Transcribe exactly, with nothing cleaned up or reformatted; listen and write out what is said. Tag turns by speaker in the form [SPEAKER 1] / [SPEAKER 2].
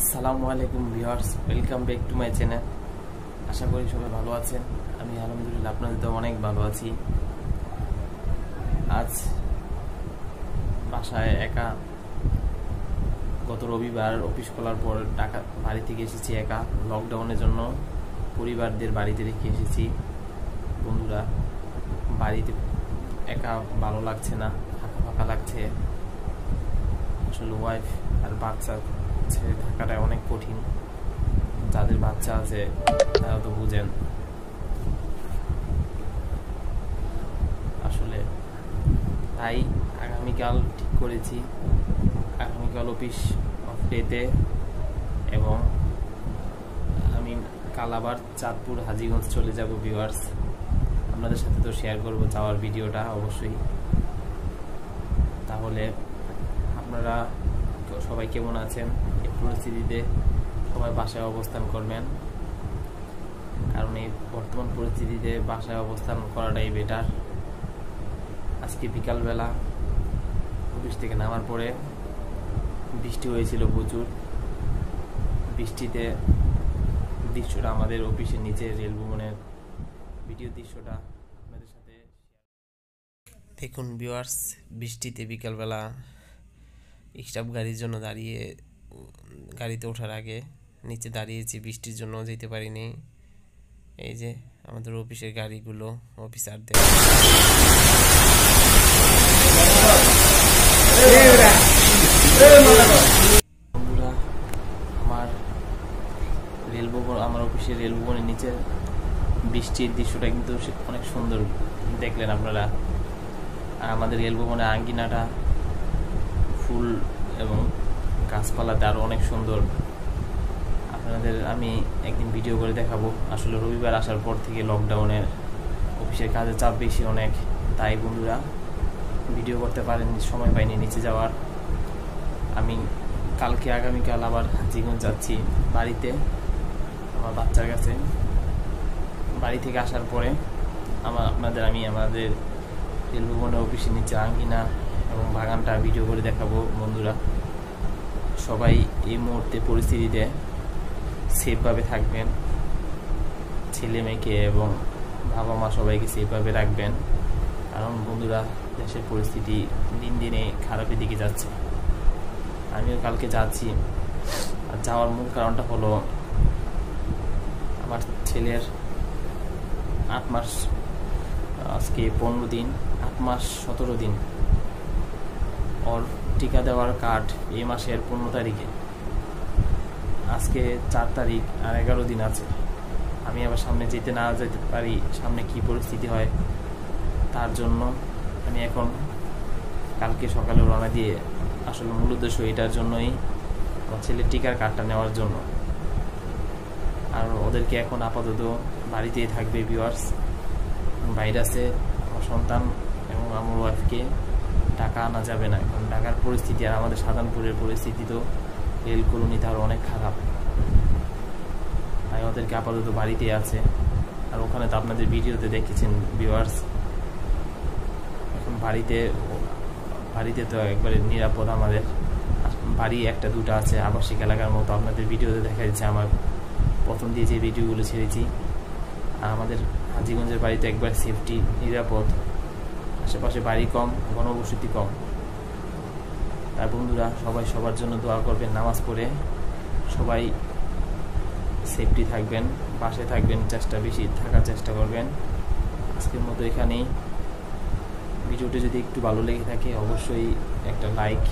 [SPEAKER 1] আসসালামু আলাইকুম viewers, welcome back to my channel. আশা করি সবাই ভালো আছেন। আমি আলহামদুলিল্লাহ আপনাদের তো অনেক ভালো আছি। আজ বাসায় একা, গত রবিবার অফিস খোলার পর ঢাকা বাড়ি থেকে এসেছি একা। লকডাউনের জন্য পরিবারদের বাড়িতে রেখে এসেছি। বন্ধুরা, বাড়িতে একা ভালো লাগছে না, ফাঁকা ফাঁকা লাগছে। আসলে ওয়াইফ আর বাচ্চা ছেড়ে থাকাটা অনেক কঠিন। যাদের বাচ্চা আছে তারা তো বুঝেন। আসলে তাই আগামীকাল ঠিক করেছি, আগামীকাল অফিস অফ ডেতে, এবং আমি কাল আবার চাঁদপুর হাজীগঞ্জ চলে যাব। ভিউয়ার্স, আপনাদের সাথে তো শেয়ার করব যাওয়ার ভিডিওটা অবশ্যই। তাহলে আপনারা সবাই কেমন আছেন? এই পরিস্থিতিতে সবাই বাসায় অবস্থান করবেন, কারণ এই বর্তমান পরিস্থিতিতে বাসায় অবস্থান করাটাই বেটার। আজকে বিকালবেলা অফিস থেকে নামার পরে বৃষ্টি হয়েছিল প্রচুর। বৃষ্টিতে দৃশ্যটা আমাদের অফিসের নিচে রেল ভবনের ভিডিও দৃশ্যটা আপনাদের সাথে দেখুন। ভিউয়ার্স, বৃষ্টিতে বিকালবেলা স্টাফ গাড়ির জন্য দাঁড়িয়ে, গাড়িতে ওঠার আগে নিচে দাঁড়িয়েছি, বৃষ্টির জন্য যেতে পারিনি। এই যে আমাদের অফিসের গাড়িগুলো, অফিসারদের। বন্ধুরা, আমার রেল ভবন, আমার অফিসের রেল ভবনের নিচে বৃষ্টির দৃশ্যটা কিন্তু অনেক সুন্দর দেখলেন আপনারা। আর আমাদের রেল ভবনের আঙ্গিনাটা ফুল এবং গাছপালাতে আরও অনেক সুন্দর। আপনাদের আমি একদিন ভিডিও করে দেখাবো। আসলে রবিবার আসার পর থেকে লকডাউনের অফিসের কাজের চাপ বেশি অনেক, তাই বন্ধুরা ভিডিও করতে পারেননি, সময় পাইনি নিচে যাওয়ার। আমি কালকে আগামীকাল আবার হাজীগঞ্জ যাচ্ছি বাড়িতে, আমার বাচ্চার কাছে। বাড়ি থেকে আসার পরে আমার আপনাদের আমি আমাদের রেল ভবনের অফিসের নিচে আঙ্গিনা এবং বাগানটা ভিডিও করে দেখাবো। বন্ধুরা, সবাই এই মুহূর্তে পরিস্থিতিতে সেফভাবে থাকবেন, ছেলে মেয়েকে এবং বাবা মা সবাইকে সেফভাবে রাখবেন, কারণ বন্ধুরা দেশের পরিস্থিতি দিন দিনে খারাপের দিকে যাচ্ছে। আমিও কালকে যাচ্ছি। আর যাওয়ার মূল কারণটা হলো আমার ছেলের আট মাস, আজকে পনেরো দিন, আট মাস সতেরো দিন ওর টিকা দেওয়ার কার্ড এই মাসের পনেরো তারিখে। আজকে চার তারিখ, আর এগারো দিন আছে। আমি আবার সামনে যেতে না যেতে পারি, সামনে কি পরিস্থিতি হয়, তার জন্য আমি এখন কালকে সকালে রওনা দিয়ে, আসলে মূল উদ্দেশ্য এটার জন্যই, আমার ছেলের টিকার কার্ডটা নেওয়ার জন্য। আর ওদেরকে এখন আপাতত বাড়িতেই থাকবে। ভিউয়ার্স, ভাইরাসে আমার সন্তান এবং আমার ওয়াইফকে ঢাকা আনা যাবে না, কারণ ঢাকার পরিস্থিতি আর আমাদের সাধারণপুরের পরিস্থিতি তো রেল কলোনি তার অনেক খারাপ। তাই ওদেরকে আপাতত বাড়িতেই আছে। আর ওখানে তো আপনাদের ভিডিওতে দেখেছেন ভিউয়ার্স, এখন বাড়িতে বাড়িতে তো একবারে নিরাপদ। আমাদের বাড়ি একটা দুটো আছে আবাসিক এলাকার মতো, আপনাদের ভিডিওতে দেখা যাচ্ছে। আমার প্রথম দিয়ে যে ভিডিওগুলো ছেড়েছি, আর আমাদের হাজীগঞ্জের বাড়িতে একবার সেফটি, নিরাপদ, আশেপাশে বাড়ি কম, ঘনবসতি কম। তাই বন্ধুরা, সবাই সবার জন্য দোয়া করবেন, নামাজ পড়ে সবাই সেফটি থাকবেন, বাসায় থাকবেন, চেষ্টা বেশি থাকার চেষ্টা করবেন। আজকের মতো এখানেই। ভিডিওটি যদি একটু ভালো লেগে থাকে অবশ্যই একটা লাইক